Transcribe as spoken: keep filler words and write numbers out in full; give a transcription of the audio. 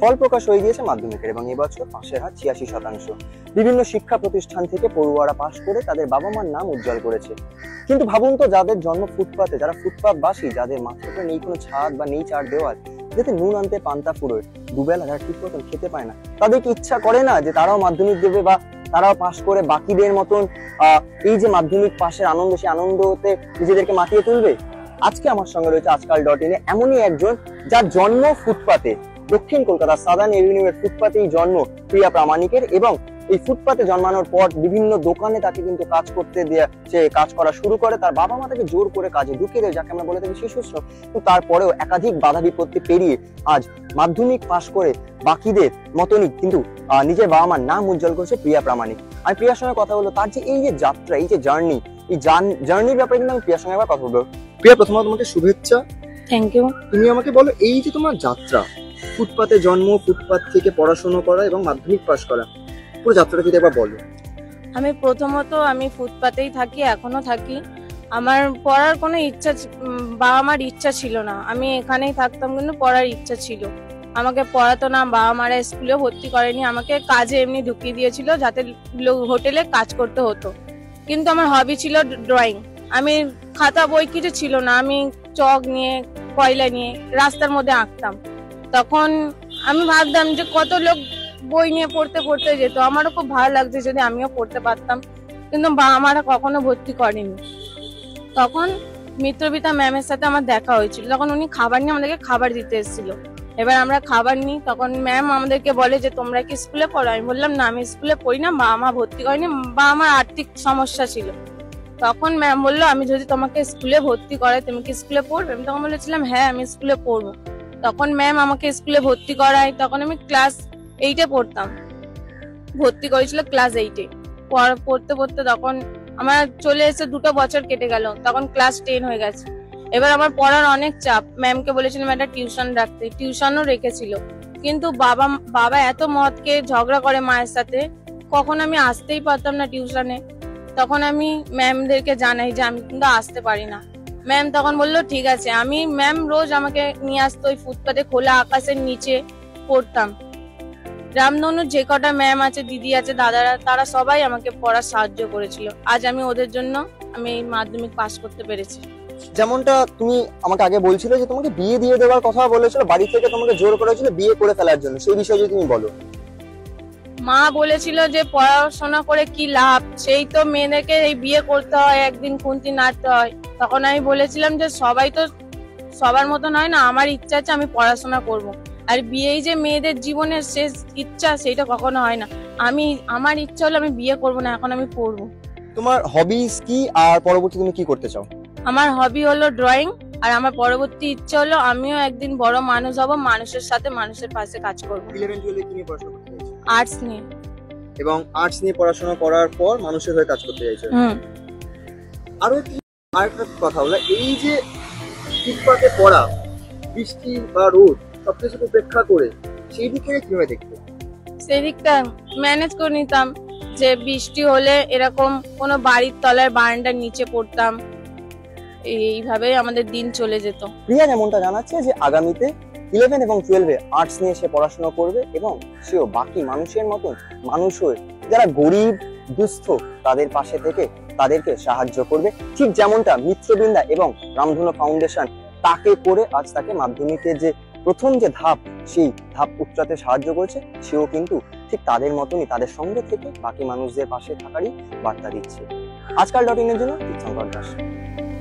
ফল প্রকাশ হয়ে গিয়েছে মাধ্যমিকের এবং এবছর পাশের হার ছিয়াশি শতাংশ। বিভিন্ন শিক্ষা প্রতিষ্ঠান থেকে পড়ুয়ারা পাশ করে তাদের বাবা মার নাম উজ্জ্বল করেছে। কিন্তু ভাবুন তো, যাদের জন্ম ফুটপাতে, যারা ফুটপাতবাসী, যাদের মাথার উপরে নেই কোনো ছাদ বা নেই চার দেওয়াল, যাতে নুন আনতে পান্তা ফুরোয়, দুবেলা যারা ঠিক মতন খেতে পায় না, তাদের কি ইচ্ছা করে না যে তারাও মাধ্যমিক দেবে বা তারাও পাশ করে বাকিদের মতন আহ এই যে মাধ্যমিক পাশের আনন্দ, সেই আনন্দতে নিজেদেরকে মাতিয়ে তুলবে? আজকে আমার সঙ্গে রয়েছে আজকাল ডট ইনে এমনই একজন যার জন্ম ফুটপাতে, দক্ষিণ কলকাতা সাদার্ন এভিনিউয়ের ফুটপাতেই জন্ম প্রিয়া প্রামাণিকের, এবং এই ফুটপাতে জন্মানোর পর বিভিন্ন দোকানে তাকে কিন্তু কাজ করতে দেয়া, সে কাজ করা শুরু করে। তার বাবা মা তাকে জোর করে কাজে ঢুকিয়ে দেয়, যাকে আমরা বলে থাকি শিশুশ্রম। কিন্তু তারপরেও একাধিক বাধা বিপত্তি পেরিয়ে আজ মাধ্যমিক পাশ করে বাকিদের মতনই কিন্তু নিজের বাবা মার নাম উজ্জ্বল করেছে প্রিয়া প্রামাণিক। আমি প্রিয়ার সঙ্গে কথা বলবো, তার যে এই যে যাত্রা, এই যে জার্নি, এই জার্নির ব্যাপারে কিন্তু আমি প্রিয়ার সঙ্গে একবার কথা বলবো। প্রিয়া, প্রথমত তোমাকে শুভেচ্ছা। Thank you. তুমি আমাকে বলো, এই যে তোমার যাত্রা, ফুটপাতে জন্ম, ফুটপাত থেকে পড়াশোনা করা এবং মাধ্যমিক পাশ করা, পুরো যাত্রাটা যদি একবার বলো। আমি প্রথমত আমি ফুটপাতেই থাকি, এখনো থাকি। আমার পড়ার কোনো ইচ্ছা, বাবা মার ইচ্ছা ছিল না, আমি এখানেই থাকতাম, কিন্তু পড়ার ইচ্ছা ছিল। আমাকে পড়াতো না, বাবা মারা স্কুলে ভর্তি করেনি, আমাকে কাজে এমনি ঢুকিয়ে দিয়েছিল যাতে হোটেলে কাজ করতে হতো। কিন্তু আমার হবি ছিল ড্রয়িং। আমি খাতা বই কিছু ছিল না, আমি চক নিয়ে, কয়লা নিয়ে রাস্তার মধ্যে আঁকতাম। তখন আমি ভাবতাম যে কত লোক বই নিয়ে পড়তে পড়তে যেত, আমারও খুব ভালো লাগছে যদি আমিও পড়তে পারতাম, কিন্তু বাবা মারা কখনো ভর্তি করেনি। তখন মিত্রবিতা ম্যামের সাথে আমার দেখা হয়েছিল, তখন উনি খাবার নিয়ে আমাদেরকে খাবার দিতে এসেছিল। এবার আমরা খাবার নিই, তখন ম্যাম আমাদেরকে বলে যে তোমরা কি স্কুলে পড়ো? আমি বললাম না, আমি স্কুলে পড়ি না, বাবা মা ভর্তি করেনি, বা আমার আর্থিক সমস্যা ছিল। তখন ম্যাম বললো, আমি যদি তোমাকে স্কুলে ভর্তি করে তুমি কি স্কুলে পড়বে? আমি তখন বলেছিলাম হ্যাঁ আমি স্কুলে পড়বো। তখন ম্যাম আমাকে স্কুলে ভর্তি করায়, তখন আমি ক্লাস এইটে পড়তাম, ভর্তি করেছিল ক্লাস এইটে। পড়তে পড়তে তখন আমার চলে এসে দুটো বছর কেটে গেল, তখন ক্লাস টেন হয়ে গেছে। এবার আমার পড়ার অনেক চাপ, ম্যামকে বলেছিলাম একটা টিউশন রাখতে, টিউশনও রেখেছিল। কিন্তু বাবা বাবা এত মদকে ঝগড়া করে মায়ের সাথে, কখন আমি আসতেই পারতাম না টিউশনে। তখন আমি ম্যামদেরকে জানাই যে আমি কিন্তু আসতে পারি না। ম্যাম তখন বললো ঠিক আছে। আমি ম্যাম রোজ আমাকে নিয়ে আসতো ওই ফুটপাতে, খোলা আকাশের নিচে পড়তাম। রামধনুর যে কটা ম্যাম আছে, দিদি আছে, দাদারা, তারা সবাই আমাকে পড়ার সাহায্য করেছিল। আজ আমি ওদের জন্য আমি এই মাধ্যমিক পাশ করতে পেরেছি। যেমনটা তুমি আমাকে আগে বলছিলে যে তোমাকে বিয়ে দিয়ে দেওয়ার কথা বলেছিল, বাড়ি থেকে তোমাকে জোর করেছিল বিয়ে করে ফেলার জন্য, সেই বিষয়ে যদি তুমি বলো। মা বলেছিল যে পড়াশোনা করে কি লাভ, সেই তো মেয়েদেরকে এই বিয়ে করতে হয়, একদিন খুন্তি নাড়তে হয়। তখন আমি বলেছিলাম যে সবাই তো সবার মতন হয় না, আমার ইচ্ছা আছে আমি পড়াশোনা করব। আর বিয়েই যে মেয়েদের জীবনের শেষ ইচ্ছা, সেইটা কখনো হয় না। আমি আমার ইচ্ছা হলো আমি বিয়ে করব না, এখন আমি পড়বো। তোমার হবিস কি, আর পরবর্তী তুমি কি করতে চাও? আমার হবি হলো ড্রয়িং, আর আমার পরবর্তী ইচ্ছা হলো আমিও একদিন বড় মানুষ হব, মানুষের সাথে মানুষের পাশে কাজ করব। ইলেভেন টুয়েলভে কি নিয়ে পড়াশোনা করতে চাইছো? আর্টস নিয়ে। এবং আর্টস নিয়ে পড়াশোনা করার পর মানুষের হয়ে কাজ করতে চাইছো। হুম। আরো কি আরেকটা কথা হলো, এই যে ফুটপাতে পড়া, বৃষ্টি বা রোদ সবকিছু উপেক্ষা করে সেই দিকে কিভাবে দেখতে? সেই দিকটা ম্যানেজ করে নিতাম, যে বৃষ্টি হলে এরকম কোনো বাড়ির তলার বারান্দার নিচে পড়তাম, এইভাবে আমাদের দিন চলে যেত। প্রিয়া যেমনটা জানাচ্ছে যে আগামীতে ইলেভেন এবং টুয়েলভে আর্টস নিয়ে সে পড়াশোনা করবে এবং সেও বাকি মানুষের মতন মানুষ হয়ে যারা গরিব দুস্থ তাদের পাশে থেকে তাদেরকে সাহায্য করবে, ঠিক যেমনটা মিত্রবৃন্দা এবং রামধনু ফাউন্ডেশন তাকে করে আজ তাকে মাধ্যমিকের যে প্রথম যে ধাপ, সেই ধাপ উচ্চাতে সাহায্য করেছে। সেও কিন্তু ঠিক তাদের মতনই তাদের সঙ্গে থেকে বাকি মানুষদের পাশে থাকারই বার্তা দিচ্ছে। আজকাল ডট ইনের জন্য তীর্থঙ্কর দাস।